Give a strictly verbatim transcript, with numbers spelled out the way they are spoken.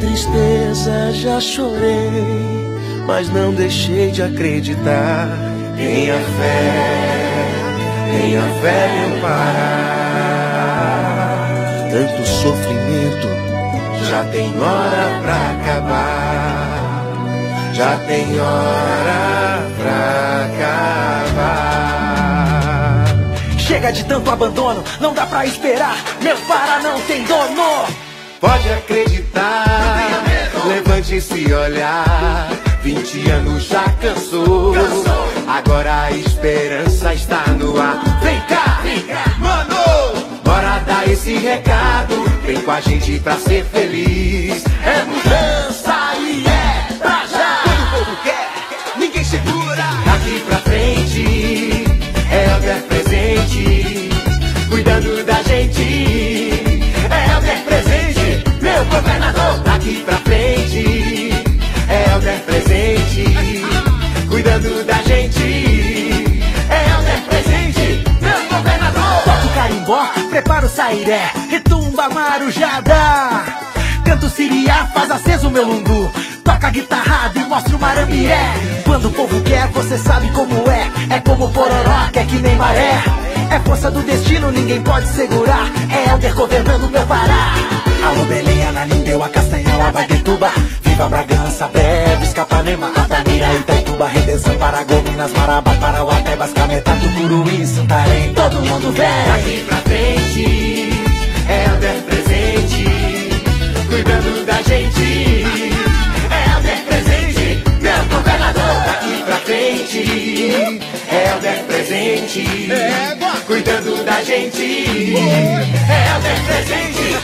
tristeza já chorei, mas não deixei de acreditar. Tenha fé, tenha fé, meu Pará. Tanto sofrimento já tem hora pra acabar, já tem hora pra acabar. Chega de tanto abandono, não dá pra esperar, meu Pará não tem dono. Pode acreditar, levante esse olhar. Vinte anos já cansou, cansou. Agora a esperança está no ar. Vem cá, vem cá, mano! Bora dar esse recado, vem com a gente pra ser feliz. É mudança e é pra já. Quando o povo quer, ninguém segura. Daqui pra frente, é Helder presente, cuidando da gente. É Helder presente, meu governador. Daqui pra frente, é Helder presente, cuidando da gente. É Helder presente, meu governador. Toca o carimbó, prepara o sairé, retumba marujada, canta o siriá, faz aceso meu lundu, toca a guitarrada e mostra o marambié. Quando o povo quer, você sabe como é, é como pororó, que é que nem maré. É força do destino, ninguém pode segurar, é Helder governando meu Pará. Alô Belém, Ananindeu, a Castanhal, a Baguetuba, Viva Bragança, Breves, Capanema, Altamira, Itaituba, Redenção, Paragominas, Marabá, Parauapebas, Cametá, Tucuruí, Santarém, todo mundo vem. Daqui pra frente, é Helder presente, cuidando da gente. É Helder presente, meu governador. Daqui pra frente, é Helder presente, cuidando da gente. É Helder presente.